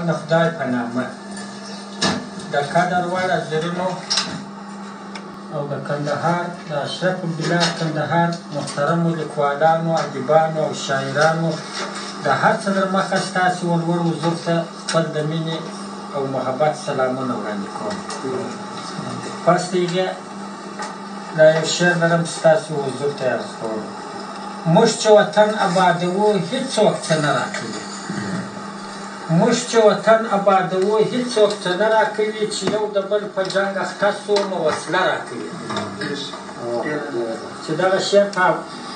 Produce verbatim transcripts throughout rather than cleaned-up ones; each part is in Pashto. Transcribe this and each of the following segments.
د خدای په نامه د قدر وړ حاضرینو او د کندهار د اشرف البلاد کندهار محترمو لیکوالانو ادیبانو او شاعرانو د هر څه در مخه ستاسې ولور حضور ته خپل د مینې او محبت سلامونه وړاندې کوم. پس د هغې دا یو شعر لرم چې ستاسې حضور ته یې عرض کوم. موږ چې وطن ابادوو هېڅوک څه نه راکوي، موږ چې وطن ابادوو هېڅوک څه نه راکوي، چې یو د بل په جنګ اخته سو نو وسله راکوي. چې دغه شعر په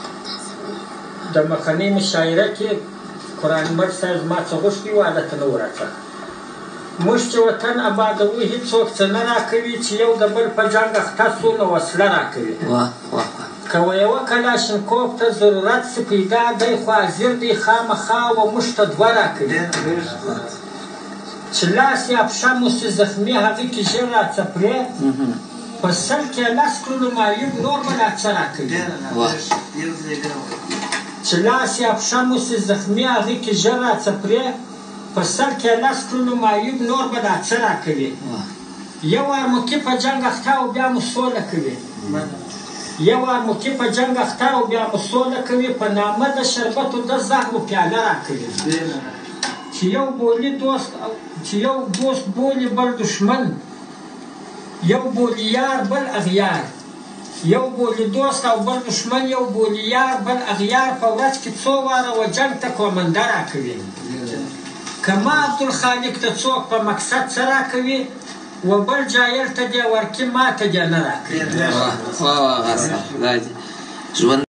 د مخنۍ مشاعره کې قرآن مل صاحب زما څه غوښتي وو هلته نه و راڅخه. موږ چې وطن ابادوو هېڅوک څه نه راکوي، چې یو د بل په جنګ اخته سو نو وسله راکوي. که و یوه کلاشینکوف ته ضرورت سي پیدا دی، خو حاضر دی خامخا و موږ ته دوه راکوي. چې لاس یا پښه مو سي زخمي هغې کې ژر راڅپرې، په سل کې یې لس کړلو معیوب نور به لا څه راکوي. چې لاس یا پښه مو سي زخمي هغې کې ژر راڅپرې، په سل کې یې لس کړلو معیوب نور به لا څه راکوي. یو ارمکي په جنګ اخته او بیا مو سوله کوي، یو ارمکي په جنګ اخته او بیا مو سوله کوي، په نامه د شربتو د زهرو پیاله راکوي. چې یو بولي دوست چې یو دوست بولي بل دشمن، یو بولي یار بل اغیار، یو بولي دوست او بل دشمن، یو بولي یار بل اغیار، په ورځ کې څو واره و جنګ ته کومنده راکوي. که ما عبدالخالق ته څوک په مقصد څه راکوي، و بل جاهل ته دې ورکي ما ته دې نه راکوي.